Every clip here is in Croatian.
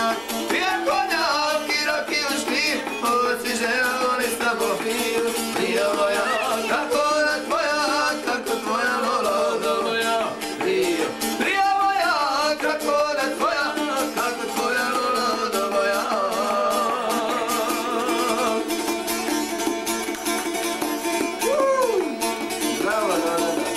konjak, pije konjak i rakiju škriv, svi žena voli samo piju. Prija moja, kako ona tvoja, kako tvoja lola do moja. Prija moja, kako ona tvoja, kako tvoja lola do moja. Bravo, da.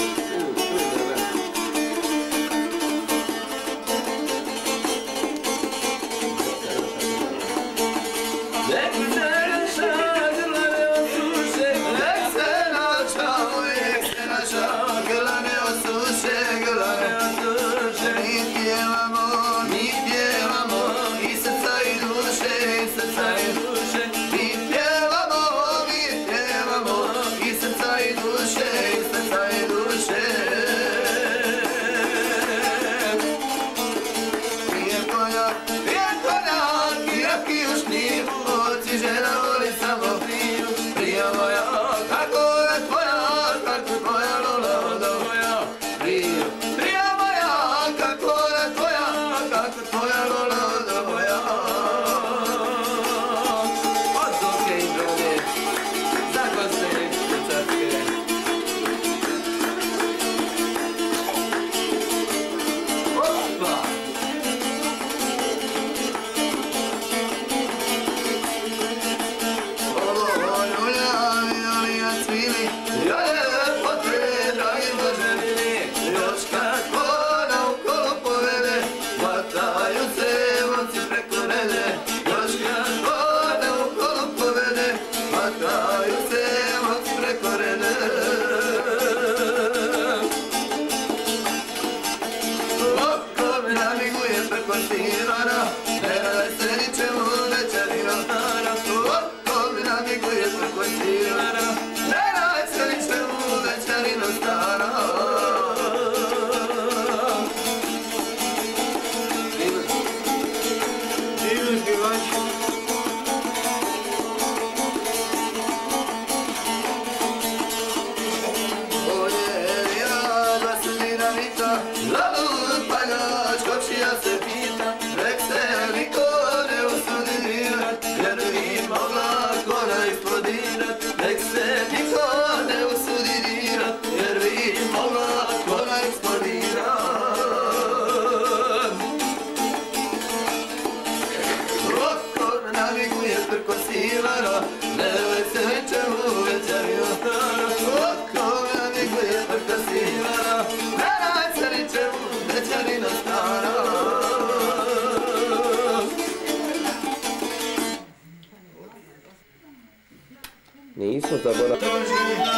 Nismo zaboravili.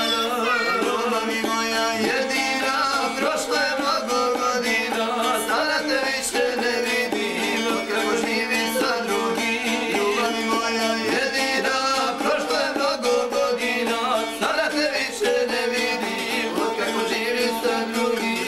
Ljubav mi moja jedina, prošlo je mnogo godina, sada te više ne vidim, kako živi sa drugim. Ljubav mi moja jedina, prošlo je mnogo godina, sada te više ne vidim, kako živi sa drugim.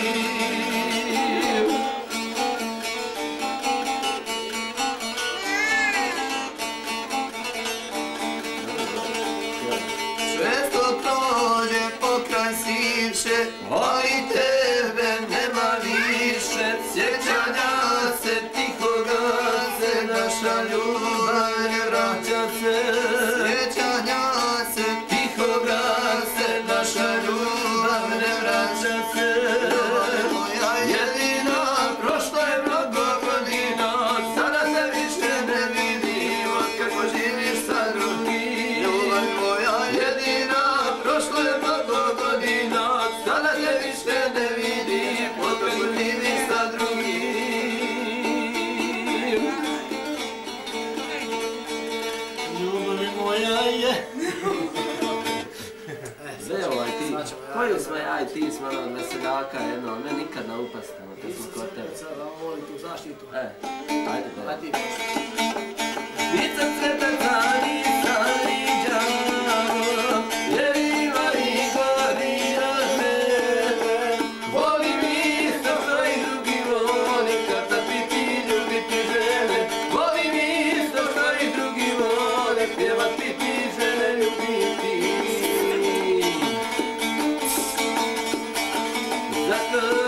Ali tebe nema više, sjećanja se tiho gase, naša ljubav ne vraća se. Sjećanja se tiho gase, naša ljubav ne vraća se. Moja jedina, prošlo je mnogo godina, sada te više ne vidim, kako živiš sa drugim. Ljubav moja jedina, prošlo je mnogo godina, sada te više ne vidim, kako živiš sa drugim. Ljubav moja je... Sve ovaj ti, koju smo ja i ti smo ono veseljaka jedno, me nikad ne upastamo kad smo kod tebe. Sada volim tu zaštitu. Ajde da. Ajde. Vica cvetaca i saliđano, jer ima i godina žene. Volim isto što i drugi voli, kad da piti ljubiti žene. Volim isto što i drugi voli, pjevat piti žene ljubiti. Zato